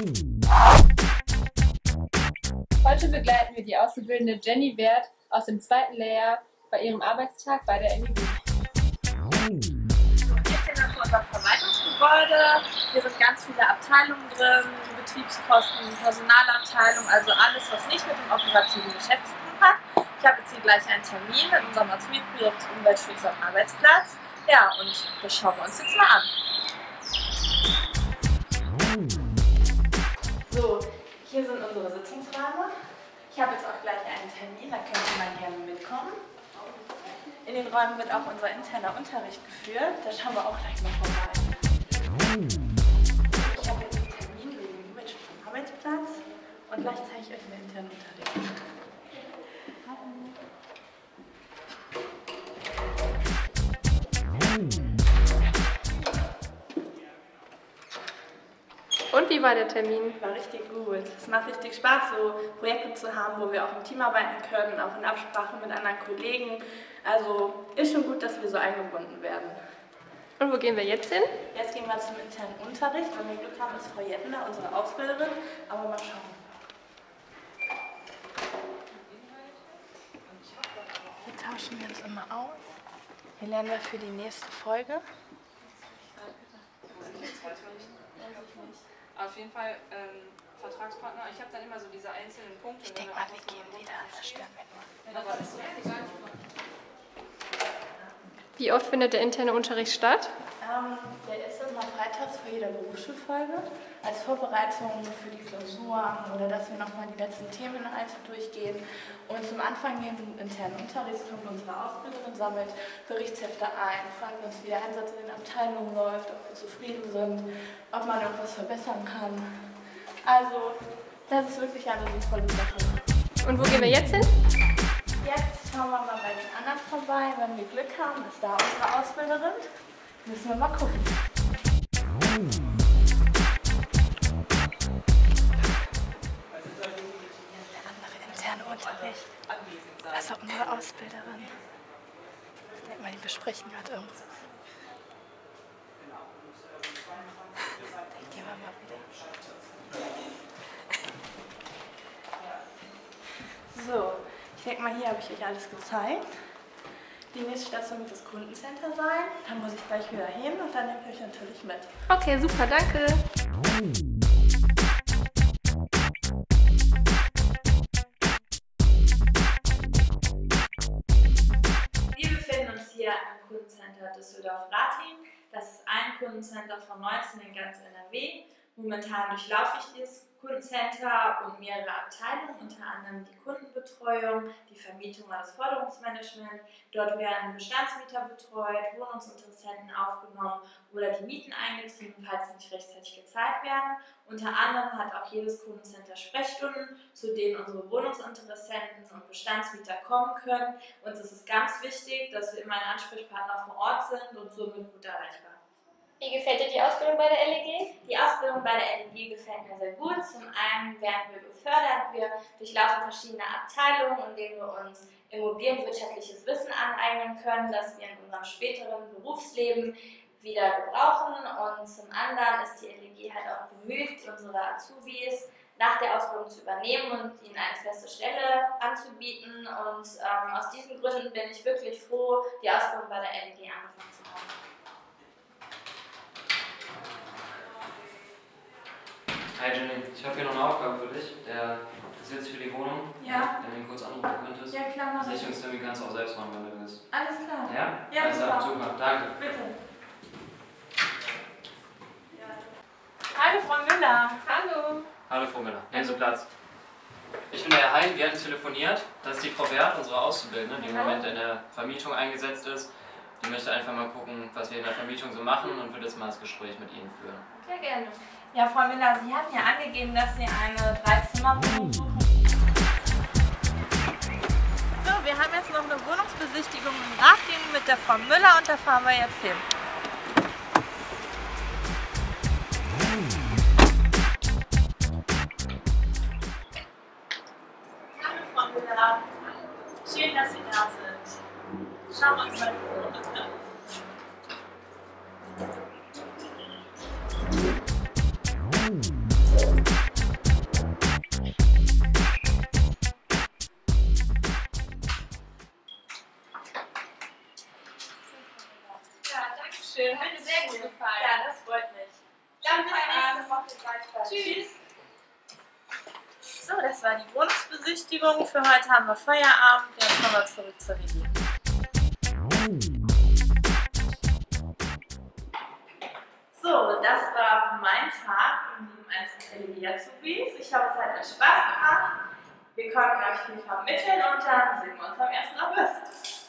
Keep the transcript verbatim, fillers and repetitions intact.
Heute begleiten wir die Auszubildende Jenny Wert aus dem zweiten Lehrjahr bei ihrem Arbeitstag bei der L E G. Wir stehen auf unserem Verwaltungsgebäude. Hier sind ganz viele Abteilungen drin, Betriebskosten, Personalabteilung, also alles, was nicht mit dem operativen Geschäft zu tun hat. Ich habe jetzt hier gleich einen Termin in unserem Azubi-Projekt Umweltschutz am Arbeitsplatz. Ja, und das schauen wir uns jetzt mal an. So, hier sind unsere Sitzungsräume. Ich habe jetzt auch gleich einen Termin, da könnt ihr mal gerne mitkommen. In den Räumen wird auch unser interner Unterricht geführt. Da schauen wir auch gleich mal vorbei. Ich habe jetzt einen Termin wegen Umweltschutz am Arbeitsplatz und gleich zeige ich euch den internen Unterricht. Und wie war der Termin? War richtig gut. Es macht richtig Spaß, so Projekte zu haben, wo wir auch im Team arbeiten können, auch in Absprache mit anderen Kollegen. Also ist schon gut, dass wir so eingebunden werden. Und wo gehen wir jetzt hin? Jetzt gehen wir zum internen Unterricht. Wenn wir Glück haben, ist Frau Jettner, unsere Ausbilderin. Aber mal schauen. Hier tauschen wir uns immer aus. Hier lernen wir für die nächste Folge. Auf jeden Fall ähm, Vertragspartner. Ich habe dann immer so diese einzelnen Punkte. Ich denke mal, wir gehen wieder an der Stelle. Wie oft findet der interne Unterricht statt? Ähm, der ist immer freitags vor jeder Berufsschulfolge als Vorbereitung für die Klausuren oder dass wir nochmal die letzten Themen einzeln durchgehen. Und zum Anfang gehen wir im internen Unterricht, kommt unsere Ausbilderin, sammelt Berichtshefte ein, fragt uns, wie der Einsatz in den Abteilungen läuft, ob wir zufrieden sind, ob man irgendwas verbessern kann. Also, das ist wirklich eine sinnvolle Sache. Und wo gehen wir jetzt hin? Jetzt schauen wir mal bei den anderen vorbei. Wenn wir Glück haben, ist da unsere Ausbilderin. Müssen wir mal gucken. Hier ist der andere interne Unterricht. Das ist auch unsere Ausbilderin. Ich denke mal, die besprechen gerade irgendwas. Dann gehen wir mal wieder. So, ich denke mal, hier habe ich euch alles gezeigt. Die nächste Station wird das Kundencenter sein. Da muss ich gleich wieder hin und dann nehme ich euch natürlich mit. Okay, super, danke. Wir befinden uns hier am Kundencenter Düsseldorf-Rating. Das ist ein Kundencenter von neunzehn in ganz N R W. Momentan durchlaufe ich dieses Kundencenter und mehrere Abteilungen, unter anderem die Kundenbetreuung, die Vermietung und das Forderungsmanagement. Dort werden Bestandsmieter betreut, Wohnungsinteressenten aufgenommen oder die Mieten eingetrieben, falls sie nicht rechtzeitig gezahlt werden. Unter anderem hat auch jedes Kundencenter Sprechstunden, zu denen unsere Wohnungsinteressenten und Bestandsmieter kommen können. Uns ist es ganz wichtig, dass wir immer ein Ansprechpartner vor Ort sind und somit gut erreichbar. Wie gefällt dir die Ausbildung bei der L E G? Die Ausbildung bei der L E G gefällt mir sehr gut. Zum einen werden wir gefördert, wir durchlaufen verschiedene Abteilungen, in denen wir uns immobilienwirtschaftliches Wissen aneignen können, das wir in unserem späteren Berufsleben wieder gebrauchen. Und zum anderen ist die L E G halt auch bemüht, unsere Azubis nach der Ausbildung zu übernehmen und ihnen eine feste Stelle anzubieten. Und ähm, aus diesen Gründen bin ich wirklich froh, die Ausbildung bei der L E G angefangen zu haben. Hi Jenny, ich habe hier noch eine Aufgabe für dich. Der interessiert sich für die Wohnung. Ja. Wenn du ihn kurz anrufen könntest. Ja, klar, mach ich. Sicherungstermin kannst du auch selbst machen, wenn du willst. Alles klar. Ja? Ja, also, super. super. Danke. Bitte. Hallo Frau Müller. Hallo. Hallo Frau Müller, nehmen Sie Platz. Ich bin der Herr Hein, wir hatten telefoniert. Das ist die Frau Wert, unsere Auszubildende, die im Moment in der Vermietung eingesetzt ist. Die möchte einfach mal gucken, was wir in der Vermietung so machen und würde jetzt mal das Gespräch mit Ihnen führen. Sehr gerne. Ja, Frau Müller, Sie hatten ja angegeben, dass Sie eine Dreizimmerwohnung suchen. So, wir haben jetzt noch eine Wohnungsbesichtigung in Rating mit der Frau Müller und da fahren wir jetzt hin. Hallo Frau Müller, schön, dass Sie da sind. Schauen wir uns mal die Wohnung an. Thank you. Dankeschön. Hat mir sehr gut gefallen. Ja, das freut mich. Dann bis nächste Woche weiter. Tschüss. So, das war die Wohnungsbesichtigung. Für heute haben wir Feierabend. Jetzt kommen wir zurück zur Review. So, das war mein Tag in dem einzelnen L E G-Azubis. Ich hoffe, es hat euch Spaß gemacht. Wir konnten euch viel vermitteln und dann sehen wir uns am ersten August.